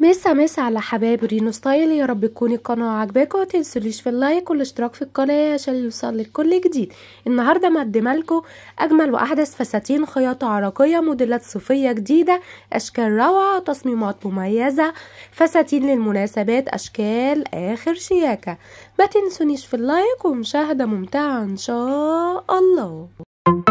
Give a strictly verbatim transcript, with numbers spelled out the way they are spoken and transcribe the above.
مسا مسا على حبايب رينو ستايل، يا رب تكون القناه عجباكم. ومتنسوليش في اللايك والاشتراك في القناه عشان يوصلك كل جديد. النهارده مقدمه لكم اجمل واحدث فساتين خياطه عراقيه، موديلات صوفيه جديده، اشكال روعه، تصميمات مميزه، فساتين للمناسبات، اشكال اخر شياكه. ما تنسونيش في اللايك ومشاهده ممتعه ان شاء الله.